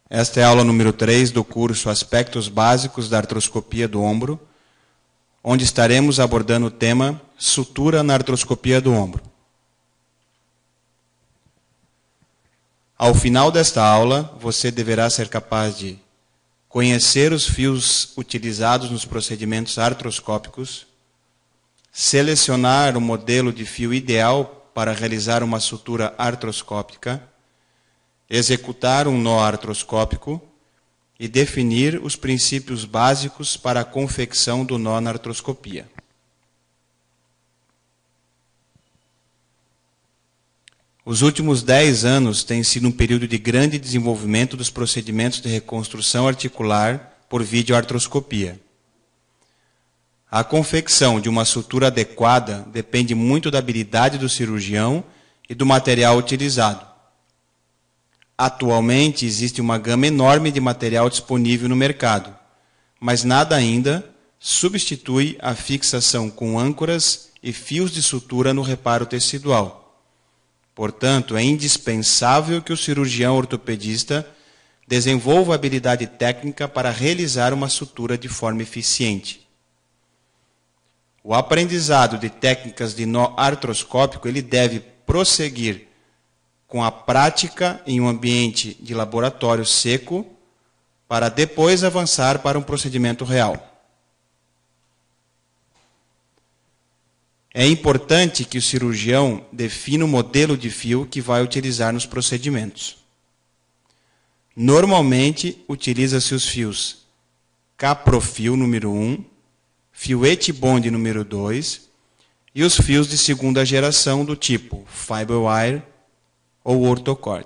Esta é a aula número 3 do curso Aspectos Básicos da Artroscopia do Ombro, onde estaremos abordando o tema Sutura na Artroscopia do Ombro. Ao final desta aula, você deverá ser capaz de conhecer os fios utilizados nos procedimentos artroscópicos, selecionar o modelo de fio ideal para realizar uma sutura artroscópica, executar um nó artroscópico e definir os princípios básicos para a confecção do nó na artroscopia. Os últimos 10 anos têm sido um período de grande desenvolvimento dos procedimentos de reconstrução articular por videoartroscopia. A confecção de uma sutura adequada depende muito da habilidade do cirurgião e do material utilizado. Atualmente existe uma gama enorme de material disponível no mercado, mas nada ainda substitui a fixação com âncoras e fios de sutura no reparo tecidual. Portanto, é indispensável que o cirurgião ortopedista desenvolva a habilidade técnica para realizar uma sutura de forma eficiente. O aprendizado de técnicas de nó artroscópico ele deve prosseguir com a prática em um ambiente de laboratório seco, para depois avançar para um procedimento real. É importante que o cirurgião defina o modelo de fio que vai utilizar nos procedimentos. Normalmente, utiliza-se os fios Caprofil número 1, fio Etibond número 2 e os fios de segunda geração do tipo Fiberwire ou Orthocord.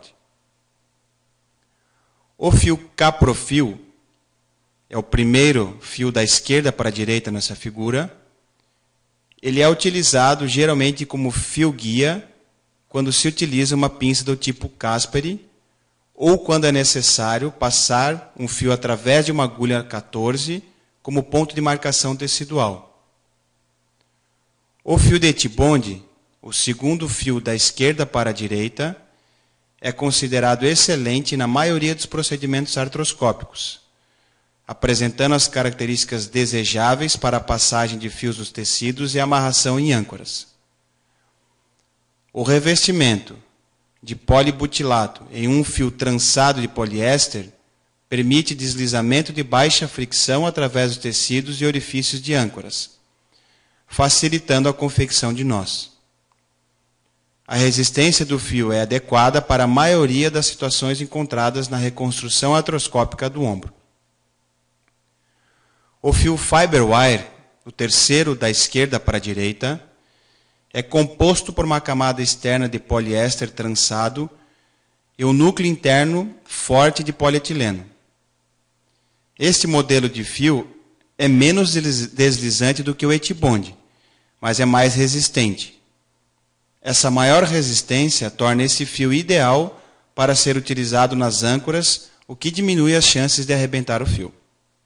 O fio Caprofil é o primeiro fio da esquerda para a direita nessa figura. Ele é utilizado geralmente como fio guia quando se utiliza uma pinça do tipo Casperi ou quando é necessário passar um fio através de uma agulha 14 como ponto de marcação tecidual. O fio de Etibond, o segundo fio da esquerda para a direita, é considerado excelente na maioria dos procedimentos artroscópicos, apresentando as características desejáveis para a passagem de fios dos tecidos e amarração em âncoras. O revestimento de polibutilato em um fio trançado de poliéster permite deslizamento de baixa fricção através dos tecidos e orifícios de âncoras, facilitando a confecção de nós. A resistência do fio é adequada para a maioria das situações encontradas na reconstrução artroscópica do ombro. O fio Fiberwire, o terceiro da esquerda para a direita, é composto por uma camada externa de poliéster trançado e um núcleo interno forte de polietileno. Este modelo de fio é menos deslizante do que o Etibond, mas é mais resistente. Essa maior resistência torna esse fio ideal para ser utilizado nas âncoras, o que diminui as chances de arrebentar o fio.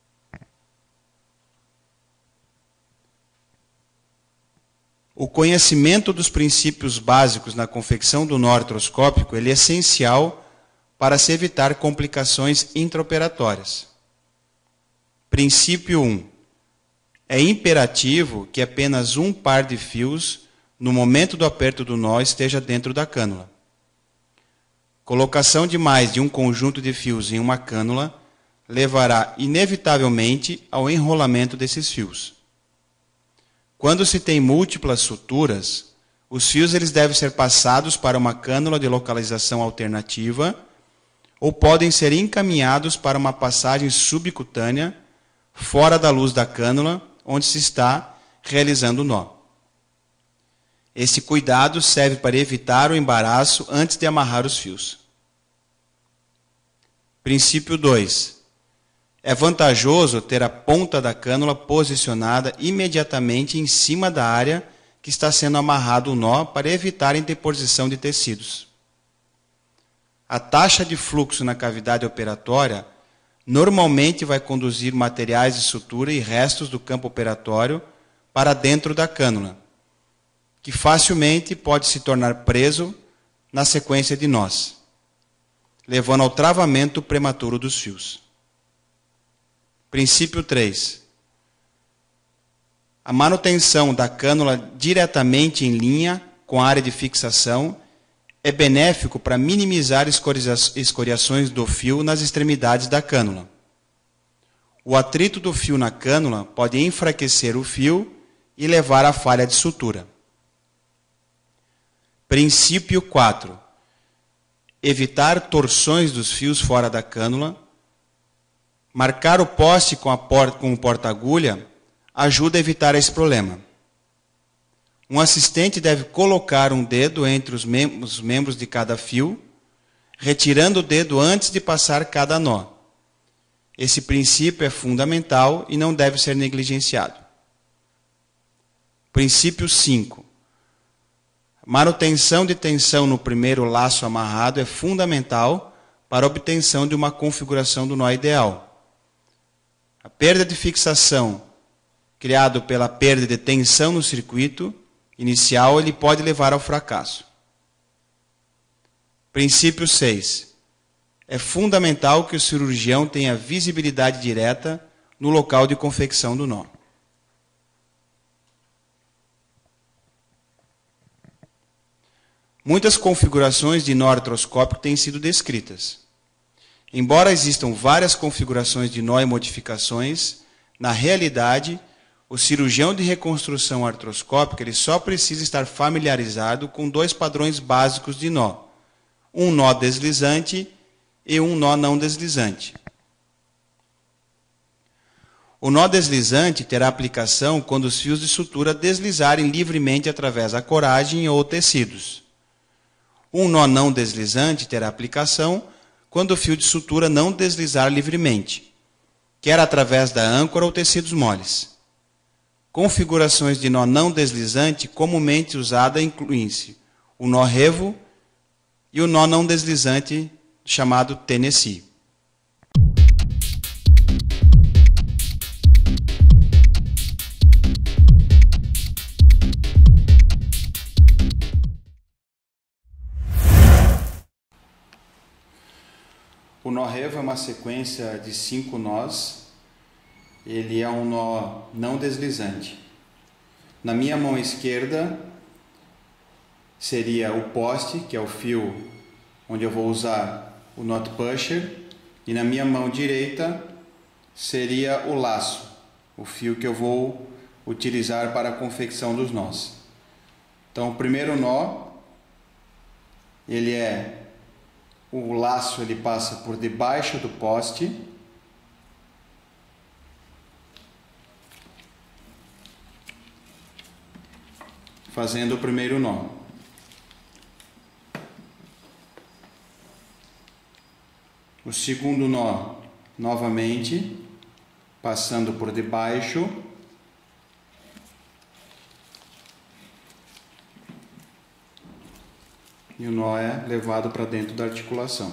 O conhecimento dos princípios básicos na confecção do nó artroscópico ele é essencial para se evitar complicações intraoperatórias. Princípio 1. É imperativo que apenas um par de fios no momento do aperto do nó esteja dentro da cânula. Colocação de mais de um conjunto de fios em uma cânula levará inevitavelmente ao enrolamento desses fios. Quando se tem múltiplas suturas, os fios eles devem ser passados para uma cânula de localização alternativa ou podem ser encaminhados para uma passagem subcutânea fora da luz da cânula onde se está realizando o nó. Esse cuidado serve para evitar o embaraço antes de amarrar os fios. Princípio 2. É vantajoso ter a ponta da cânula posicionada imediatamente em cima da área que está sendo amarrado o nó para evitar a interposição de tecidos. A taxa de fluxo na cavidade operatória normalmente vai conduzir materiais de sutura e restos do campo operatório para dentro da cânula, que facilmente pode se tornar preso na sequência de nós. levando ao travamento prematuro dos fios. Princípio 3. A manutenção da cânula diretamente em linha com a área de fixação é benéfico para minimizar escoriações do fio nas extremidades da cânula. O atrito do fio na cânula pode enfraquecer o fio e levar à falha de sutura. Princípio 4. Evitar torções dos fios fora da cânula. Marcar o poste com o porta-agulha ajuda a evitar esse problema. Um assistente deve colocar um dedo entre os membros de cada fio, retirando o dedo antes de passar cada nó. Esse princípio é fundamental e não deve ser negligenciado. Princípio 5. Manutenção de tensão no primeiro laço amarrado é fundamental para a obtenção de uma configuração do nó ideal. A perda de fixação, criada pela perda de tensão no circuito inicial, ele pode levar ao fracasso. Princípio 6. É fundamental que o cirurgião tenha visibilidade direta no local de confecção do nó. Muitas configurações de nó artroscópico têm sido descritas. Embora existam várias configurações de nó e modificações, na realidade, o cirurgião de reconstrução artroscópica ele só precisa estar familiarizado com dois padrões básicos de nó: um nó deslizante e um nó não deslizante. O nó deslizante terá aplicação quando os fios de sutura deslizarem livremente através da coragem ou tecidos. Um nó não deslizante terá aplicação quando o fio de sutura não deslizar livremente, quer através da âncora ou tecidos moles. Configurações de nó não deslizante comumente usada incluem-se o nó revo e o nó não deslizante chamado Tennessee. O nó revo é uma sequência de 5 nós. Ele é um nó não deslizante. Na minha mão esquerda seria o poste, que é o fio onde eu vou usar o knot pusher, e na minha mão direita seria o laço, o fio que eu vou utilizar para a confecção dos nós. Então, o primeiro nó, o laço ele passa por debaixo do poste, fazendo o primeiro nó. O segundo nó, novamente, passando por debaixo. E o nó é levado para dentro da articulação.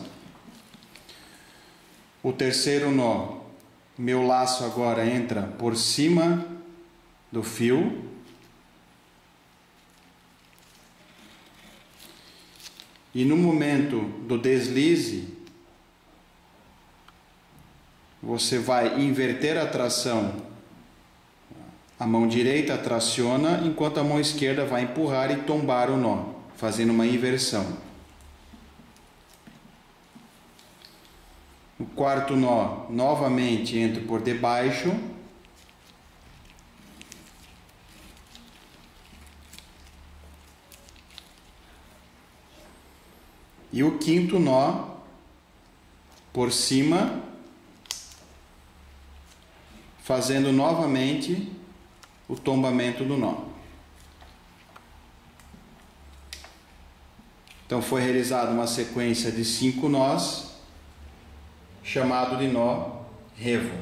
O terceiro nó, meu laço agora entra por cima do fio. E no momento do deslize, você vai inverter a tração. A mão direita traciona, enquanto a mão esquerda vai empurrar e tombar o nó, fazendo uma inversão. O quarto nó, novamente, entra por debaixo. E o quinto nó, por cima, fazendo novamente o tombamento do nó. Então foi realizada uma sequência de 5 nós, chamado de nó revo.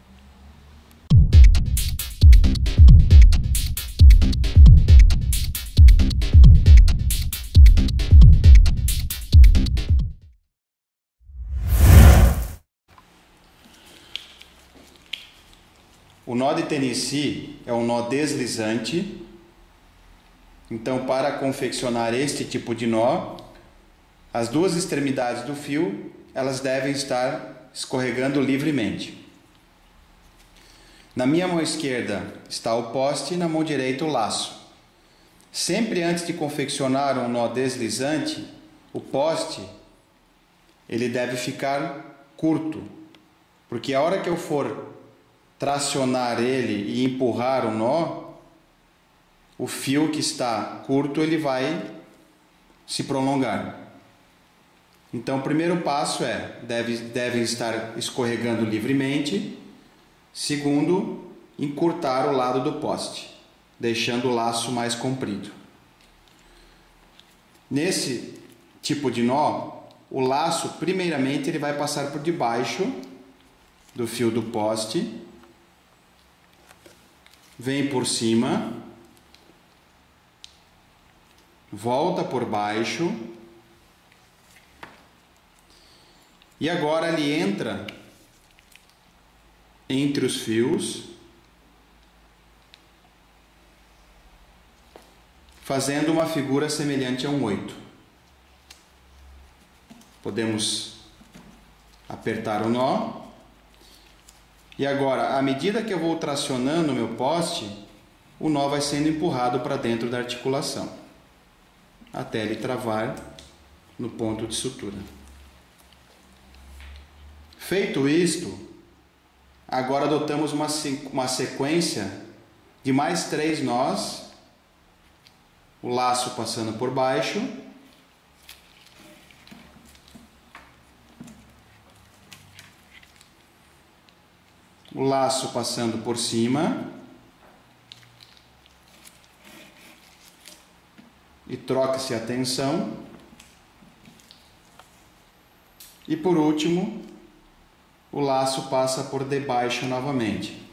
O nó de Tennessee é um nó deslizante. Então, para confeccionar este tipo de nó, as duas extremidades do fio elas devem estar escorregando livremente. Na minha mão esquerda está o poste e na mão direita o laço. Sempre antes de confeccionar um nó deslizante, o poste ele deve ficar curto, porque a hora que eu for tracionar ele e empurrar o nó, o fio que está curto ele vai se prolongar. Então o primeiro passo é, devem estar escorregando livremente. Segundo, encurtar o lado do poste, deixando o laço mais comprido. Nesse tipo de nó, o laço, primeiramente, ele vai passar por debaixo do fio do poste, vem por cima, volta por baixo, e agora ele entra entre os fios, fazendo uma figura semelhante a um 8. Podemos apertar o nó. E agora, à medida que eu vou tracionando o meu poste, o nó vai sendo empurrado para dentro da articulação, até ele travar no ponto de sutura. Feito isto, agora adotamos uma sequência de mais 3 nós, o laço passando por baixo, o laço passando por cima, e troca-se a tensão, e por último, o laço passa por debaixo novamente.